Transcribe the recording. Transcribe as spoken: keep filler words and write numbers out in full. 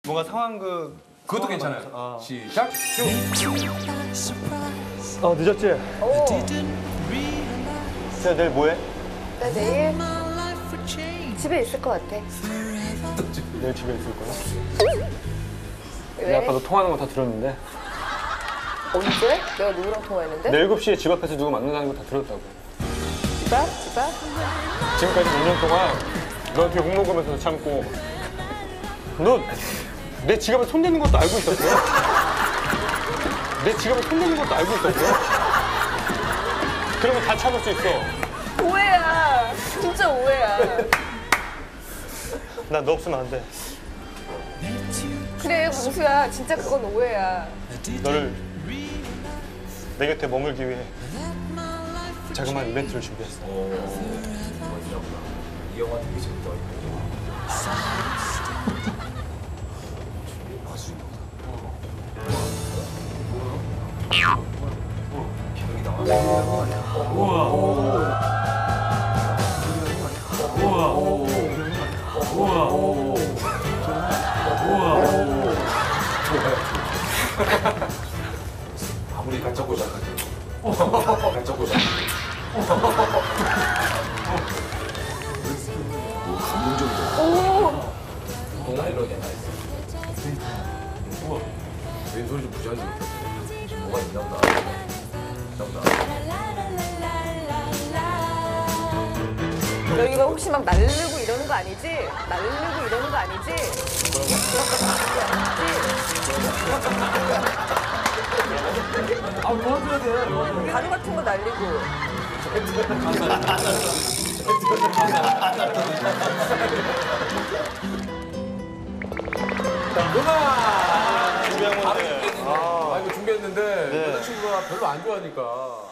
뭔가 상황 그 그것도 괜찮아요. 아. 시작. 어 늦었지? 오. 제가 내일 뭐해? 나 내일 집에 있을 것 같아. 내일 집에 있을 거야? 왜? 내 아까 너 통화하는 거 다 들었는데. 언제? 내가 누구랑 통화했는데? 내일 일곱 시에 집 앞에서 누구 만나는 거 다 들었다고. 집 앞? 집 앞? 지금까지 몇 년 동안 너한테 욕 먹으면서 참고 너 내 지갑에 손 대는 것도 알고 있었어? 내 지갑에 손 대는 것도 알고 있었어? 그러면 다 참을 수 있어. 오해야. 진짜 오해야. 나 너 없으면 안 돼. 그래, 광수야. 진짜 그건 오해야. 너를 내 곁에 머물기 위해 자그마한 이벤트를 준비했어. 이 영화 되게 재밌다. 아무리 간첩고 시작하죠. 간첩고 시작. 오! 나일론이야, 나일론. 우와. 왼손이 좀 부자지. 뭐가 있나 보다. 있나 보다. 여기가 혹시 막 날르고 이러는 거 아니지? 날르고 이러는 거 아니지? 아, 도와줘야 돼. 가루 같은 거 날리고. 음악! 준비한 건데. 아, 이거 준비했는데 네. 여자친구가 별로 안 좋아하니까.